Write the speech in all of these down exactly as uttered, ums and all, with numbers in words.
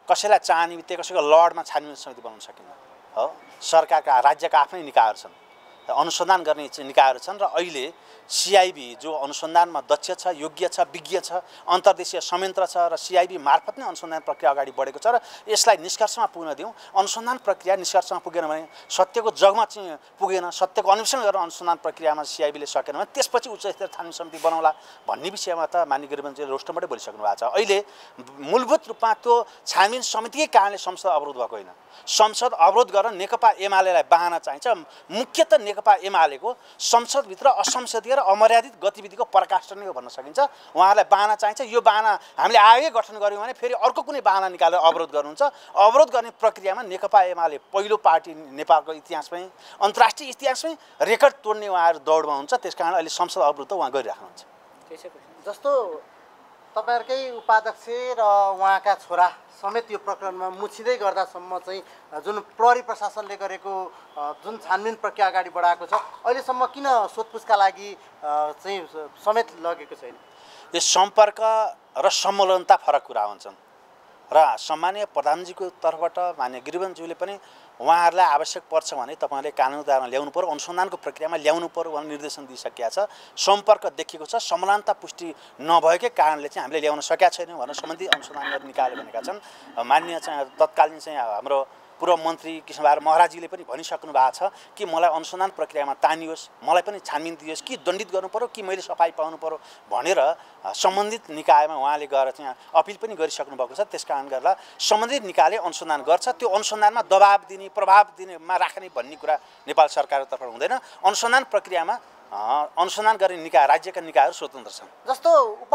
कसैलाई चाहने बित्तिकै कसैको लडमा छानबिन समिति बनाउन सकिन्न हो। सरकारका राज्यका आफ्नै निकायहरू छन्, अनुसन्धान गर्ने निकायहरू छन् र अहिले सिआइबी जो अनुसन्धानमा दक्ष छ, योग्य छ, विज्ञ छ, अन्तर्देशीय संयन्त्र छ र सिआइबी मार्फत नै अनुसन्धान प्रक्रिया अगाडि बढेको छ र यसलाई निष्कर्षमा पुग्न दिउँ। अनुसन्धान प्रक्रिया निष्कर्षमा पुगेन भने, सत्यको जगमा चाहिँ पुगेन, सत्यको अन्वेषण गर्न अनुसन्धान प्रक्रियामा सिआइबीले सकेन भने त्यसपछि उच्च स्तरीय छानबिन समिति बनाउला भन्ने विषयमा त माननीय गृहमन्त्रीले रोस्टरबाटै बोलिसक्नु भएको छ। अहिले मूलभूत रूपमा त्यो छानबिन समितिकै कारणले संसद अवरोध भएको होइन। संसद अवरोध गर्न नेकपा एमालेलाई बहाना चाहिन्छ। मुख्यतः नेकपा एमालेको संसदभित्र असंसदीय र अमर्यादित गतिविधिको प्रकाशन नै हो भन्न सकिन्छ। उहाँहरूलाई बहाना चाहिन्छ। यो बहाना हामीले आयोगै गठन गऱ्यौँ भने फेरि अर्को कुनै बहाना निकालेर अवरोध गर्नुहुन्छ। अवरोध गर्ने प्रक्रियामा नेकपा एमाले पहिलो पार्टी नेपालको इतिहासमै, अन्तर्राष्ट्रिय इतिहासमै रेकर्ड तोड्ने उहाँहरू दौडमा हुन्छ। त्यसकारण अहिले संसद अवरोध त उहाँ गरिराख्नुहुन्छ। जस्तो तपाईहरुकै उपाध्यक्ष र उहाँका छोरा समेत यो प्रकरणमा मुछिँदै गर्दासम्म चाहिँ जुन प्रहरी प्रशासनले गरेको जुन छानबिन प्रक्रिया अगाडि बढाएको छ, अहिलेसम्म किन सोधपुछका लागि चाहिँ समेत लगेको छैन? यो सम्पर्क र सम्मेलनता फरक कुरा हुन्छन् र सम्माननीय प्रधानजीको तर्फबाट माननीय गृहमन्त्रीले पनि उहाँहरूलाई आवश्यक पर्छ भने तपाईले कानुनी दायरामा ल्याउनु पर्यो, अनुसन्धानको प्रक्रियामा ल्याउनु पर्यो भनेर निर्देशन दिइसकेका छ। सम्पर्क देखिएको छ, समानता पुष्टि नभएकै कारणले चाहिँ हामीले ल्याउन सकेका छैनौँ भनेर सम्बन्धित अनुसन्धान गर्ने निकायले भनेका छन्। माननीय चाहिँ तत्कालीन चाहिँ हाम्रो पूर्व मन्त्री कृष्णबहादुर महराजीले पनि भनिसक्नु भएको छ कि मलाई अनुसन्धान प्रक्रियामा तानियोस्, मलाई पनि छानबिन दियोस्, कि दण्डित गर्नु पर्यो कि मैले सफाई पाउनु पर्यो भनेर सम्बन्धित निकायमा उहाँले गएर चाहिँ अपिल पनि गरिसक्नु भएको छ। त्यसकारण गर्दा सम्बन्धित निकायले अनुसन्धान गर्छ। त्यो अनुसन्धानमा दबाब दिने, प्रभाव दिनेमा राख्ने भन्ने कुरा नेपाल सरकारको तर्फबाट हुँदैन। अनुसन्धान प्रक्रियामा अनुसन्धान गर्ने निकाय, राज्यका निकायहरू स्वतन्त्र छन्। जस्तो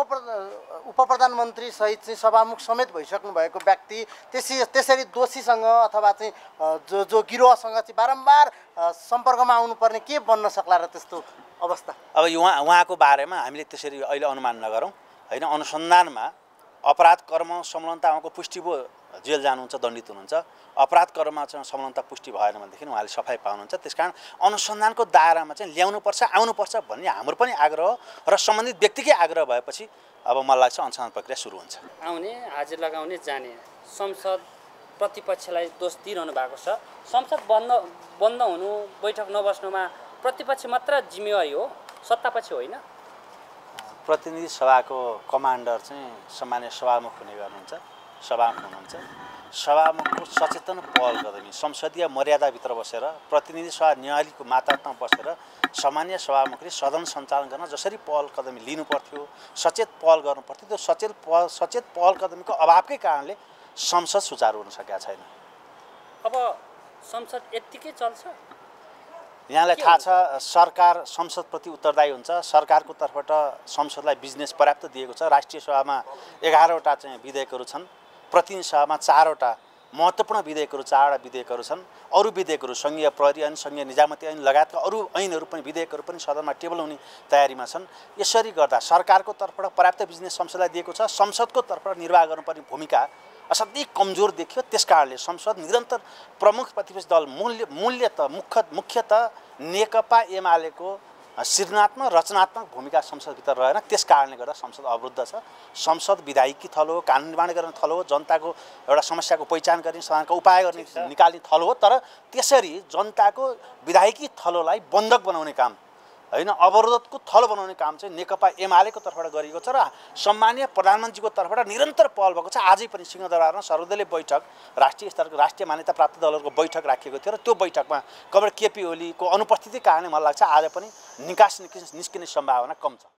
उप प्रधानमन्त्री सहित चाहिँ सभामुख समेत भइसक्नु भएको व्यक्ति त्यसै त्यसरी दोषीसँग अथवा चाहिँ जो जो गिरोहसँग चाहिँ बारम्बार सम्पर्कमा आउनुपर्ने के बन्न सक्ला र त्यस्तो अवस्था? अब यो उहाँ उहाँको बारेमा हामीले त्यसरी अहिले अनुमान नगरौँ होइन। अनुसन्धानमा अपराध कर्म संलग्नता उहाँको पुष्टि भयो, जेल जानुहुन्छ, दण्डित हुनुहुन्छ। अपराध कर्ममा चाहिँ संलग्नता पुष्टि भएन भनेदेखि उहाँले सफाई पाउनुहुन्छ। त्यसकारण अनुसन्धानको दायरामा चाहिँ ल्याउनुपर्छ, आउनुपर्छ भन्ने हाम्रो पनि आग्रह र सम्बन्धित व्यक्तिकै आग्रह भएपछि अब मलाई लाग्छ अनुसन्धान प्रक्रिया सुरु हुन्छ। आउने, हाजिर लगाउने, जाने, संसद प्रतिपक्षलाई दोष दिइरहनु भएको छ। संसद बन्द बन्द हुनु, बैठक नबस्नुमा प्रतिपक्ष मात्र जिम्मेवारी हो, सत्तापक्ष होइन। प्रतिनिधि सभाको कमान्डर चाहिँ सामान्य सभामुख हुने गर्नुहुन्छ, सभामुख हुनुहुन्छ। सभामुखको सचेतन पहल गर्दै संसदीय मर्यादाभित्र बसेर प्रतिनिधि सभा न्यायालयको मातहतमा बसेर सामान्य सभामुखले सदन सञ्चालन गर्न जसरी पहल कदमी लिनु पर्थ्यो, सचेत पहल गर्नु पर्थ्यो, त्यो सचेत पहल सचेत पहल कदमीको अभावकै कारणले संसद सुचारू हुन सकेका छैन। अब संसद यत्तिकै चल्छ? यहाँलाई थाहा छ सरकार संसदप्रति उत्तरदायी हुन्छ। सरकारको तर्फबाट संसदलाई बिजनेस पर्याप्त दिएको छ। राष्ट्रिय सभामा एघारवटा चाहिँ विधेयकहरू छन्, प्रतिनिधि सभामा चारवटा महत्त्वपूर्ण विधेयकहरू चारवटा विधेयकहरू छन्। अरू विधेयकहरू सङ्घीय प्रहरी ऐन, सङ्घीय निजामती ऐन लगायतका अरू ऐनहरू पनि विधेयकहरू पनि सदनमा टेबल हुने तयारीमा छन्। यसरी गर्दा सरकारको तर्फबाट पर्याप्त बिजनेस संसदलाई दिएको छ। संसदको तर्फबाट निर्वाह गर्नुपर्ने भूमिका असाध्यै कमजोर देखियो। त्यसकारणले संसद निरन्तर प्रमुख प्रतिपक्ष दल मूल्य मूल्यतः मुख्य मुख्यतः नेकपा एमालेको सृजनात्मक रचनात्मक भूमिका संसदभित्र रहेन। त्यस कारणले गर्दा संसद अवरुद्ध छ। संसद विधायिकी थलो हो, कानुन निर्माण गर्ने थलो हो, जनताको एउटा समस्याको पहिचान गर्ने, समाधानको उपाय गर्ने निकाल्ने थलो हो। तर त्यसरी जनताको विधायिकी थलोलाई बन्धक बनाउने काम होइन, अवरोधको थलो बनाउने काम चाहिँ नेकपा एमालेको तर्फबाट गरिएको छ र सम्माननीय प्रधानमन्त्रीको तर्फबाट निरन्तर पहल भएको छ। आजै पनि सिंहदरबारमा सर्वदलीय बैठक, राष्ट्रिय स्तरको राष्ट्रिय मान्यता प्राप्त दलहरूको बैठक राखिएको थियो र त्यो बैठकमा कमरेड केपी ओलीको अनुपस्थिति कारणले मलाई लाग्छ आज पनि निकास निस्किने सम्भावना कम छ।